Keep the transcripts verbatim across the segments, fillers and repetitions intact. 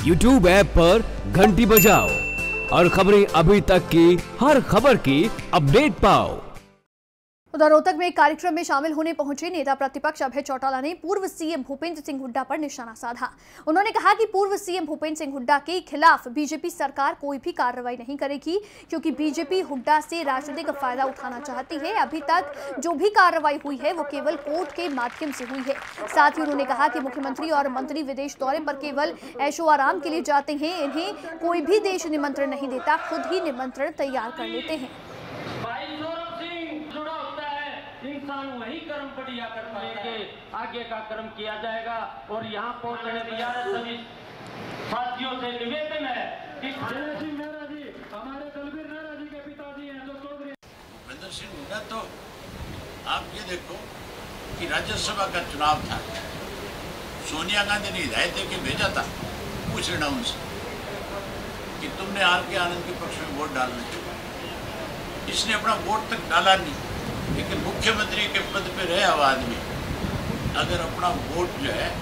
YouTube app पर घंटी बजाओ और खबरें अभी तक की हर खबर की अपडेट पाओ। उधर रोहतक में एक कार्यक्रम में शामिल होने पहुंचे नेता प्रतिपक्ष अभय चौटाला ने पूर्व सीएम भूपेंद्र सिंह हुड्डा पर निशाना साधा। उन्होंने कहा कि पूर्व सीएम भूपेंद्र सिंह हुड्डा के खिलाफ बीजेपी सरकार कोई भी कार्रवाई नहीं करेगी, क्योंकि बीजेपी हुड्डा से राजनीतिक फायदा उठाना चाहती है। अभी तक जो भी कार्रवाई हुई है वो केवल कोर्ट के माध्यम से हुई है। साथ ही उन्होंने कहा कि मुख्यमंत्री और मंत्री विदेश दौरे पर केवल ऐशो आराम के लिए जाते हैं, इन्हें कोई भी देश निमंत्रण नहीं देता, खुद ही निमंत्रण तैयार कर लेते हैं। इंसान वही कर्म बढ़िया करता है कि आगे का कर्म किया जाएगा। और यहाँ पहुँचने दिया है सभी साथियों से निवेदन है कि हमारे दलवीर नारा जी के पिताजी हैं जो चौधरी भूपेंद्र सिंह हुड्डा, तो आप ये देखो कि राज्यसभा का चुनाव था, सोनिया गांधी ने हिदायत दे के भेजा था, पूछ लेना उनसे कि तुमने आर के आनंद के पक्ष में वोट डालना चाहिए। इसने अपना वोट तक डाला नहीं, लेकिन मुख्यमंत्री के पद पे रहे हुआ आदमी अगर अपना वोट जो है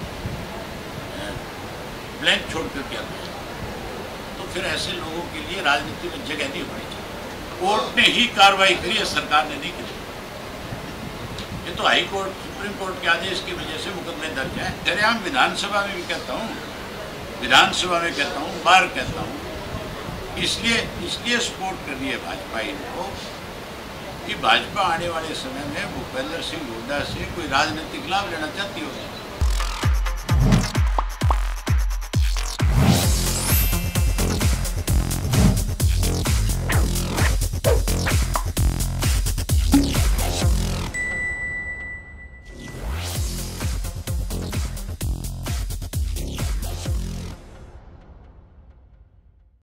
ब्लैंक छोड़ कर के आता है, तो फिर ऐसे लोगों के लिए राजनीति में जगह नहीं होनी चाहिए। कोर्ट ने ही कार्रवाई करी है, सरकार ने नहीं करी। ये तो हाई कोर्ट, सुप्रीम कोर्ट के आदेश की वजह से मुकदमे दर्ज है। अरे हम विधानसभा में भी कहता हूँ, विधानसभा में कहता हूँ, बार कहता हूँ, इसलिए इसलिए सपोर्ट कर रही है भाजपा इनको कि भाजपा आने वाले समय में भूपेंद्र सिंह हुड्डा से कोई राजनीतिक लाभ लेना चाहती होगी।